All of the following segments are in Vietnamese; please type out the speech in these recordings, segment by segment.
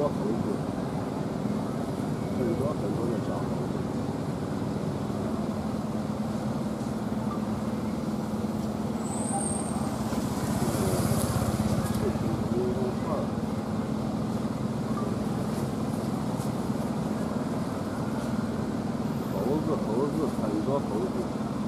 多猴子，很多的小猴子。视频公众号。猴子，很多猴子。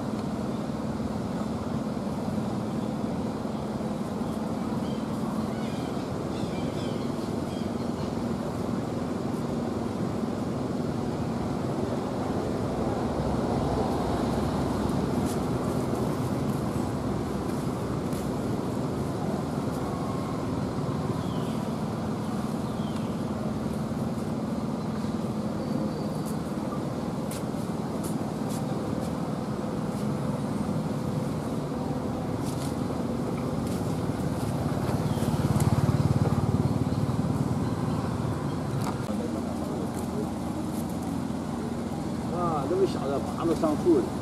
这么小的爬着上树里。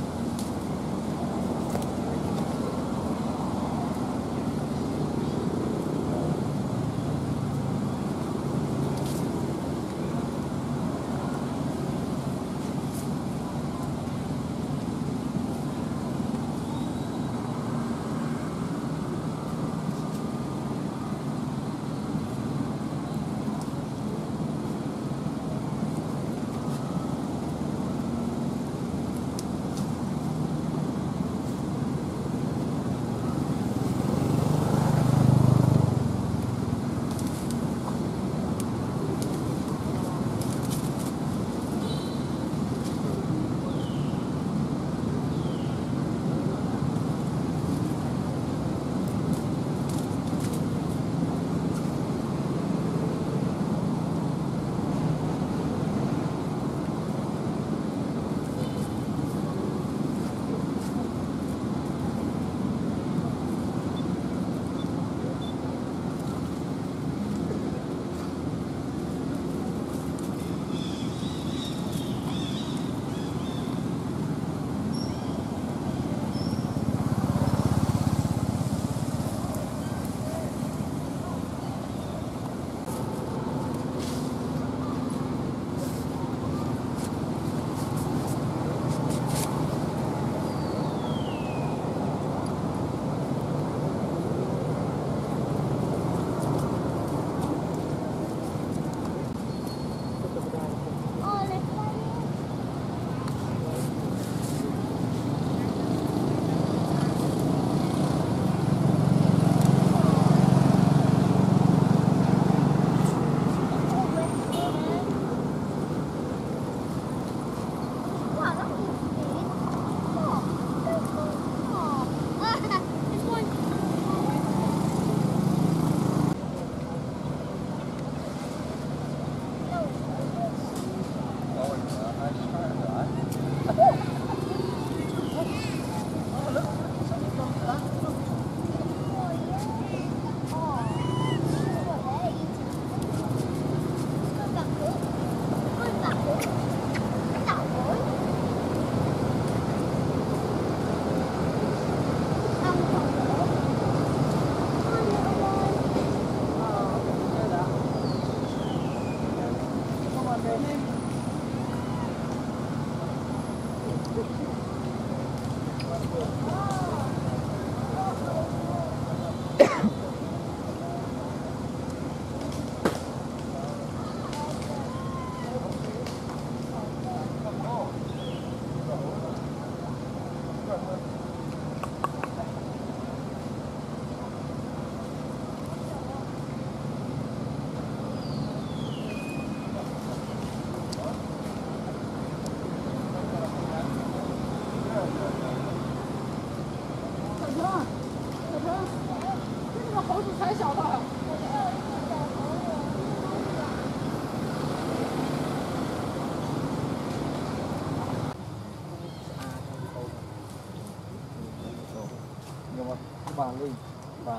Bà Linh và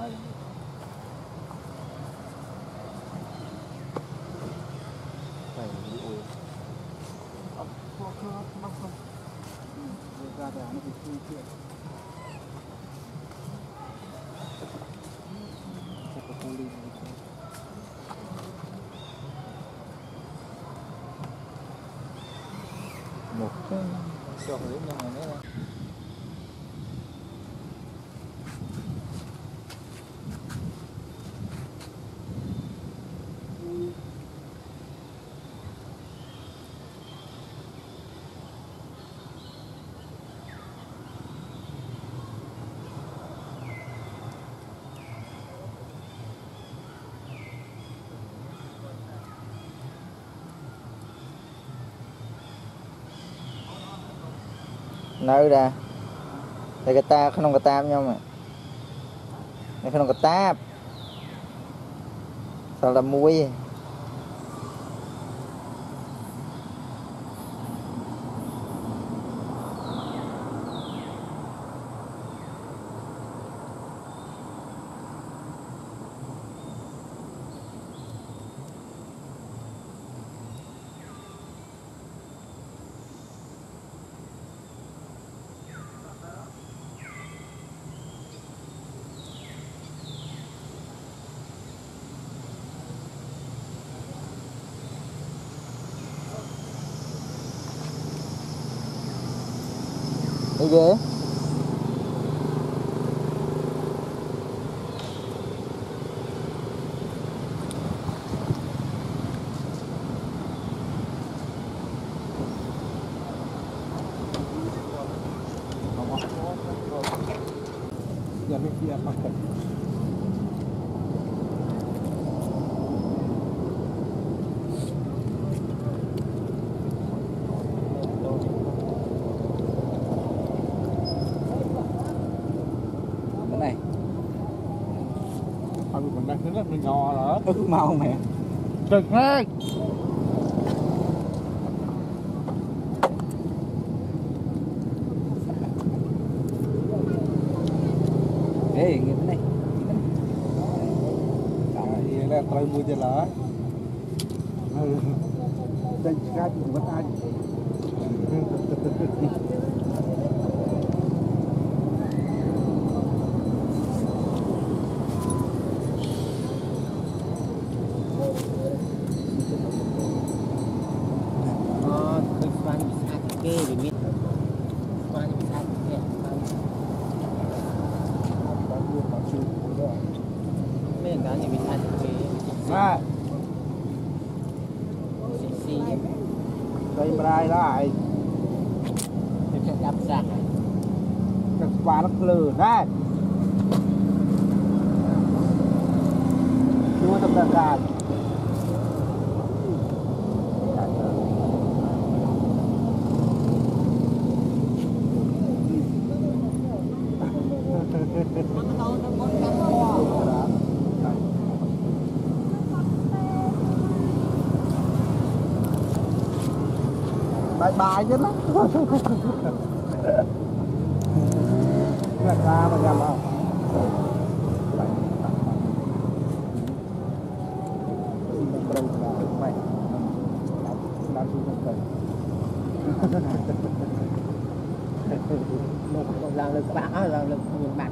phải đi ủi không ra để nó bị phi chuyện sẽ có cô Linh Cho đến nhau này nữa. Nơi ra đây cái ta không có tam nhau mà đây không có táp sao là muối đi ghê giờ mình kia mặc cái này mình đang rất là ngò đó mau mẹ trực hết ê nghe cái này đây là coi mua cho lỡ đây cái gì vẫn ai à đây Bree lại đập sạc các quả nó lử đấy chưa tập đàn ra bye bye chứ lắm ra mà làm không làm lực bạc á làm lực nhìn bạc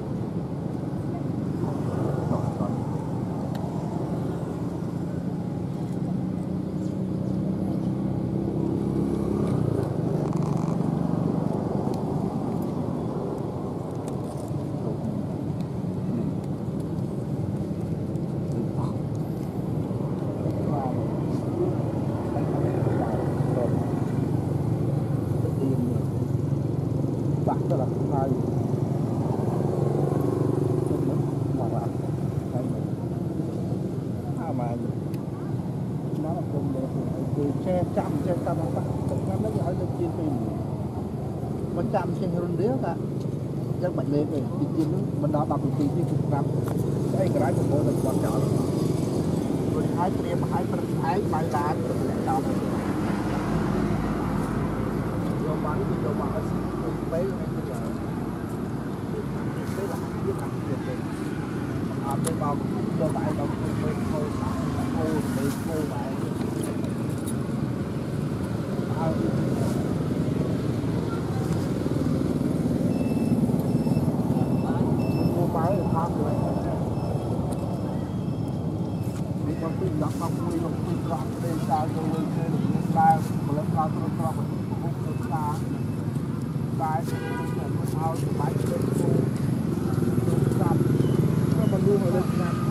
rất là hay mà nó là cùng từ xe trăm nó mới hỏi được chuyên tìm có trăm xe hơn đứa cả rất mạnh lên rồi đi chuyên mình đó bằng tiền chuyên chục năm đây cái đấy của mình quan trọng rồi hai em hai bài đá được lẽ đâu rồi bán cái đồ mà mấy bên bao cho lại đồng bên thôi ô để cô lại cô máy được tham rồi đi con pin đọc không pin đọc lên sao cho lên ra mà lên cao tôi là bài mình ao thì bài lên nó mà luôn rồi lên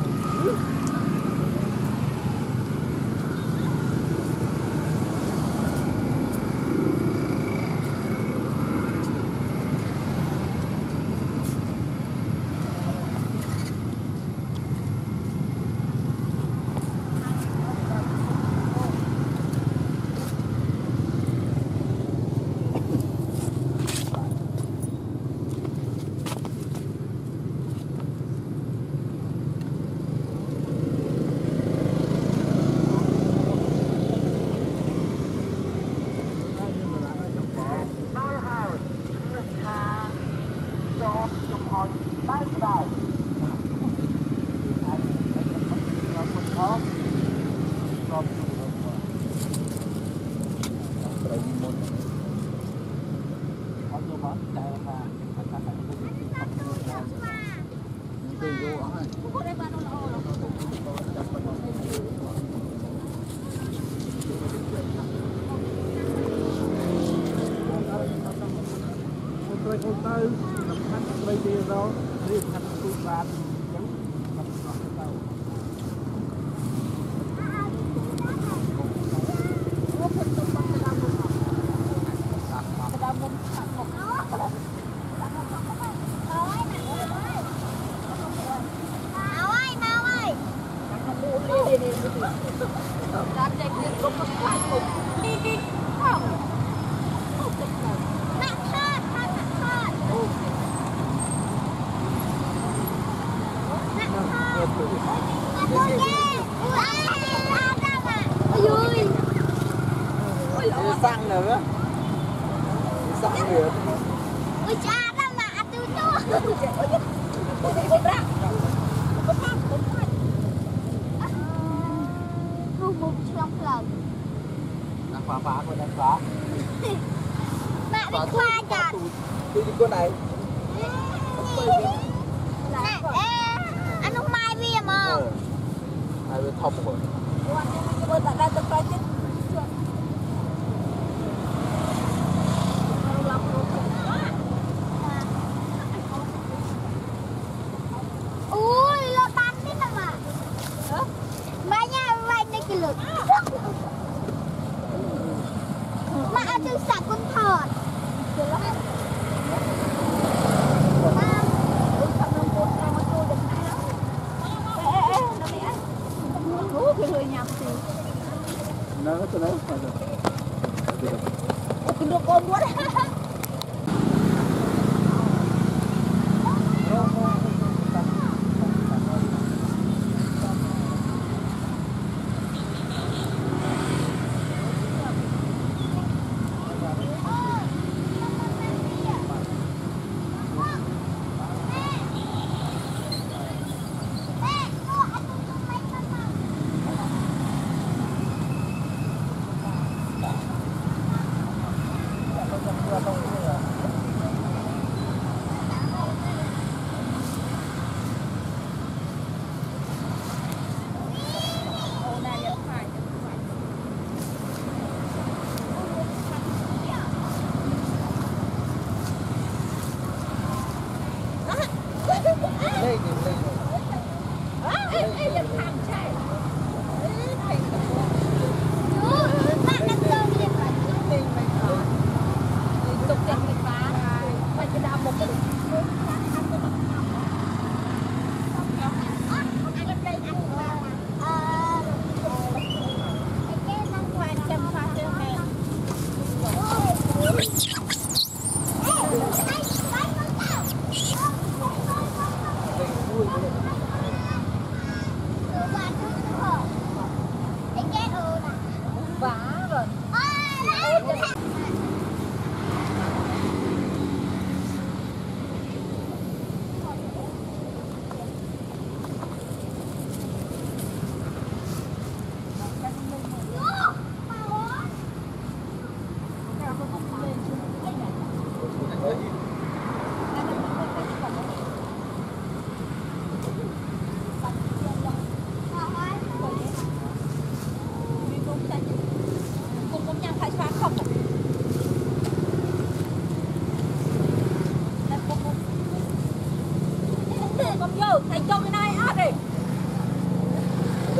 con tư làm khách bây giờ đó đi khách tu ba chẳng làm đâu xăng nữa xăng nữa ôi cha đâu là tôi không một trong lần đang phá con đang phá mẹ đi qua chặt đi con này anh không mai bia mà ai biết thọc rồi tôi tại đây tôi phải chết mà ăn từ sạch con thọt nó tôi nói phải được con muốn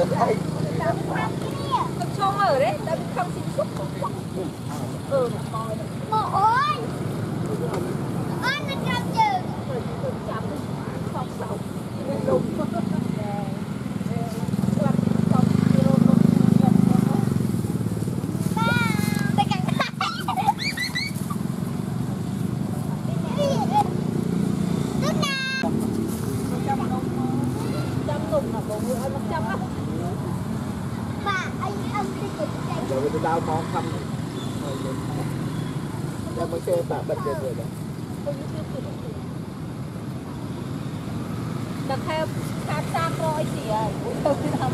cho ở đấy, đã không xin xúc. Mò ơi. Anh nó chăm chừng. Chăm không sầu. Đúng. Rồi tôi đau con thăm ra mới xe bà bật lên rồi đó đặt theo cam sam rồi chị ơi tôi làm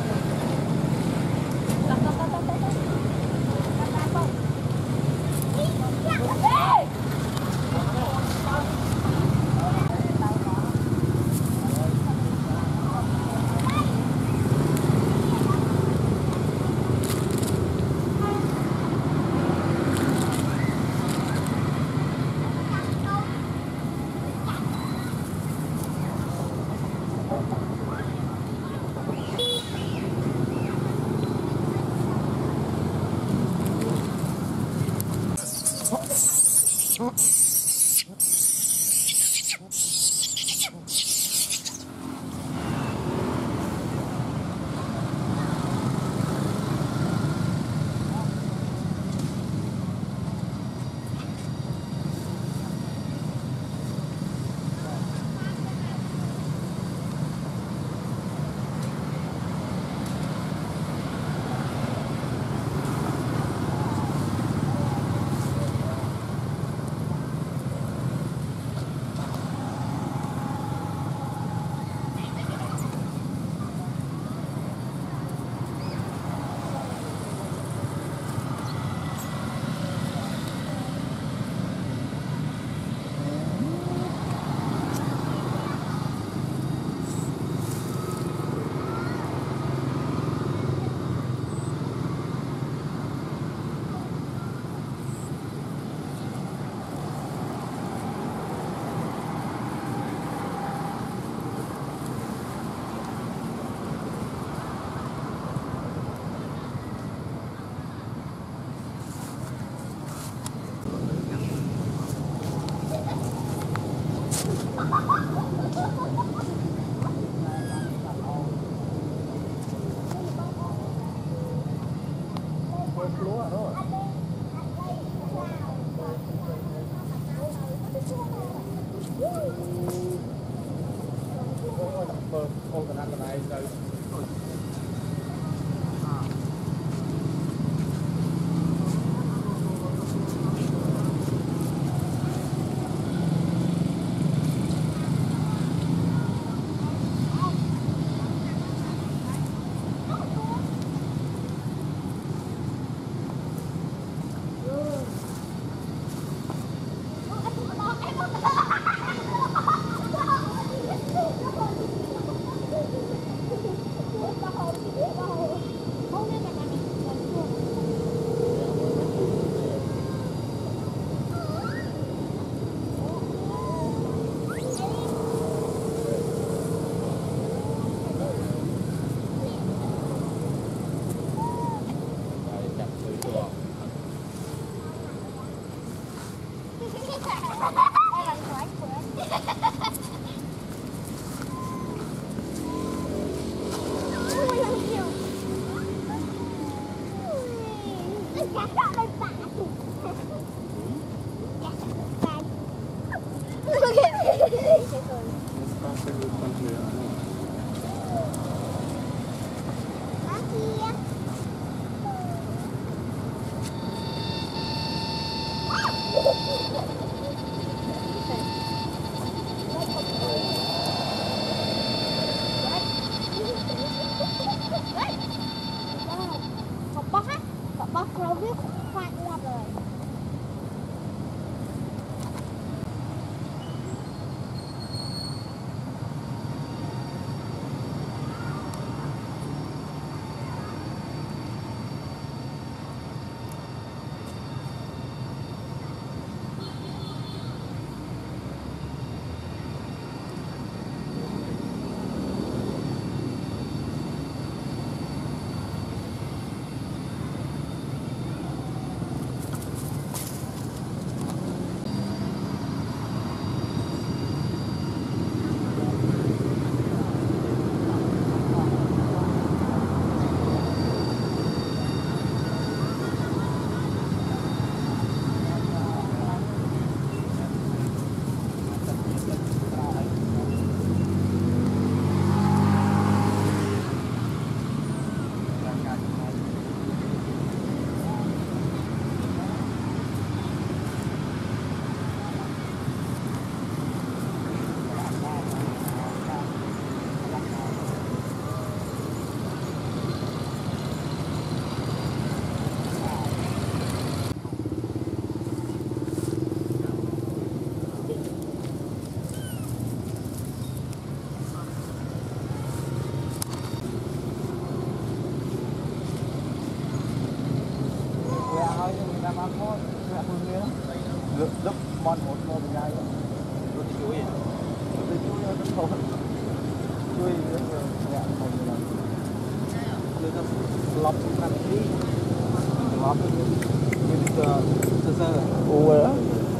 lọp năm đi lọp Như sơ sơ. u đó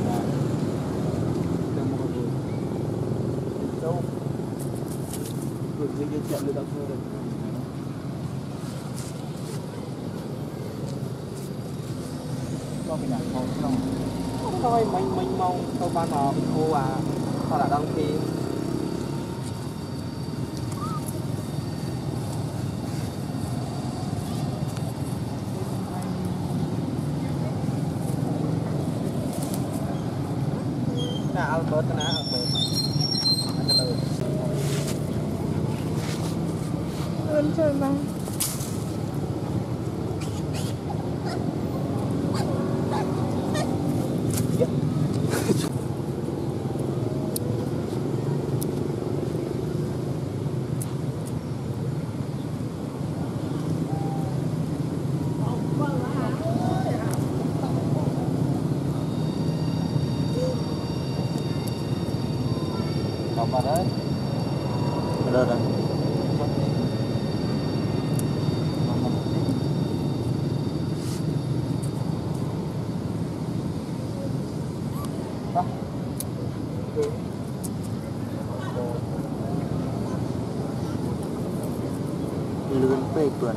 Đừng một người. đâu Người như chậm được đâu được. cho mình đặt không không Thôi mình mong không ban mà mình ô à. Sao lại đăng ký. Albert na Albert. Ơn trời mà. Còn mà đấy. rồi rồi lươn phê tuần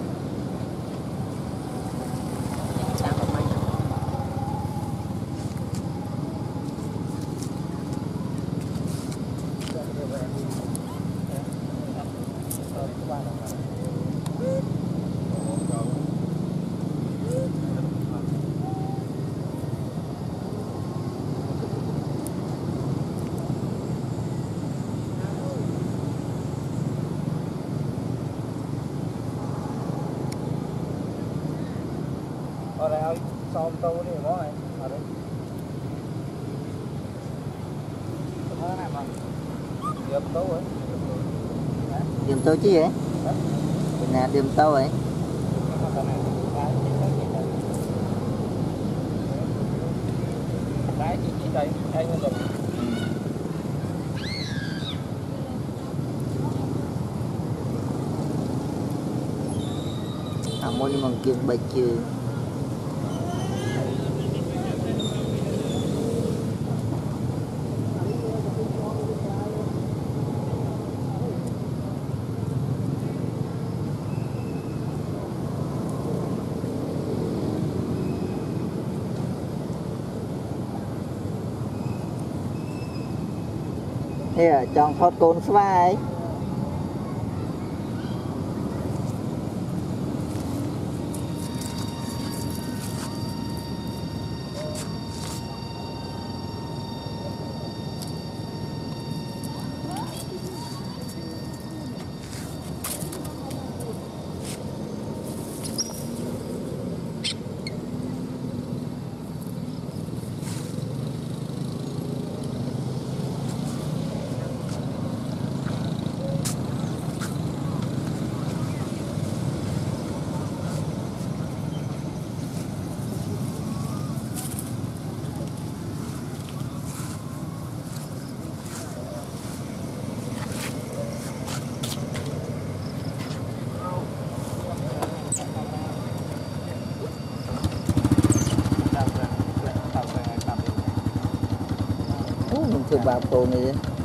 Ở đây ơi, xong tâu đi có này. Ở đây. Cái này mà. Điểm tâu ấy. điểm tâu chứ vậy nè điểm tâu ấy Đấy, chị đây, anh được. môn nhưng mà kiêng bạch chưa thế à chọn thoát côn vai mình chưa vào cô này